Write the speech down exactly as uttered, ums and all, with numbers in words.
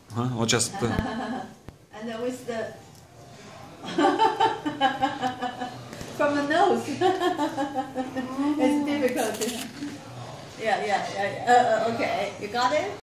Huh? Or just... Uh... And then with the... from the nose. It's difficult. Yeah, yeah, yeah. Uh, uh, okay, you got it?